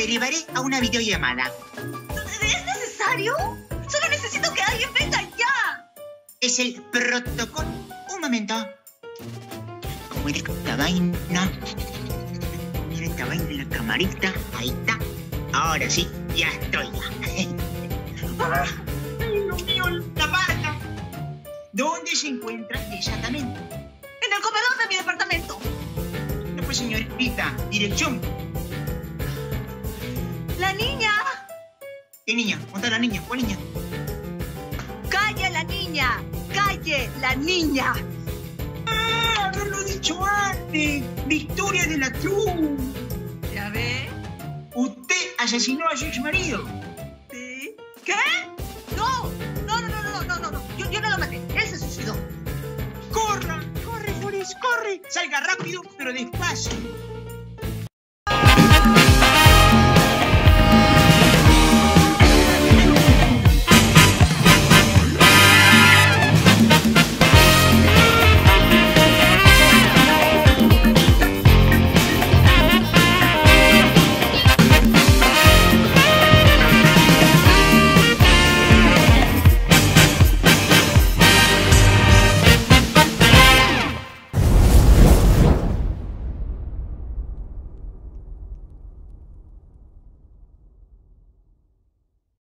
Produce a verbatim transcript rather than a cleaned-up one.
llevaré a una videollamada. ¿Es necesario? Solo necesito que alguien venga ya. Es el protocolo. Un momento. ¿Cómo era esta vaina? Mira esta vaina en la camarita. Ahí está. Ahora sí, ya estoy. ¡Ay, Dios mío, la marca! ¿Dónde se encuentra exactamente? En el comedor de mi departamento. No, pues, señorita, dirección. La niña. ¿Qué niña? ¿Dónde está la niña? ¿Cuál niña? ¡Calle la niña! ¡Calle la niña! ¡Ah! ¡No lo he dicho antes! ¡La historia de la Cruz! ¿Ya ve? Usted asesinó a su ex marido. ¿Sí? ¿Qué? No, no, no, no, no, no, no, no. Yo, yo no lo maté. Él se suicidó. ¡Corra! ¡Corre, Forrest, corre! Salga rápido, pero despacio.